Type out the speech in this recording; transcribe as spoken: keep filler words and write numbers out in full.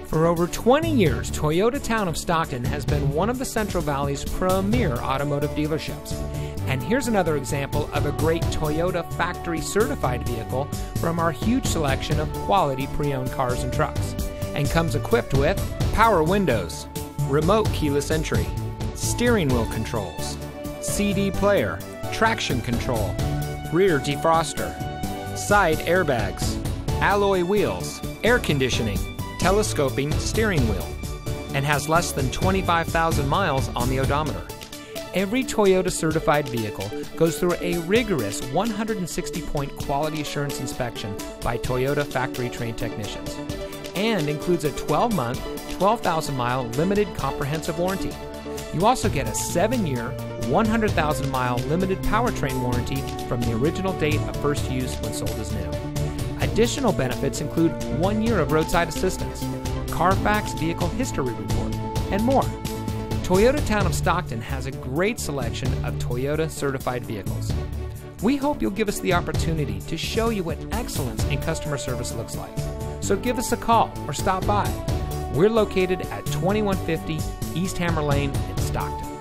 For over twenty years, Toyota Town of Stockton has been one of the Central Valley's premier automotive dealerships. And here's another example of a great Toyota factory certified vehicle from our huge selection of quality pre-owned cars and trucks. And comes equipped with power windows, remote keyless entry, steering wheel controls, C D player, traction control, rear defroster, side airbags, alloy wheels, air conditioning, telescoping steering wheel, and has less than twenty-five thousand miles on the odometer. Every Toyota certified vehicle goes through a rigorous one hundred sixty point quality assurance inspection by Toyota factory trained technicians, and includes a twelve month, twelve thousand mile limited comprehensive warranty. You also get a seven year, one hundred thousand mile limited powertrain warranty from the original date of first use when sold as new. Additional benefits include one year of roadside assistance, Carfax vehicle history report, and more. Toyota Town of Stockton has a great selection of Toyota certified vehicles. We hope you'll give us the opportunity to show you what excellence in customer service looks like. So give us a call or stop by. We're located at twenty-one fifty East Hammer Lane in Stockton.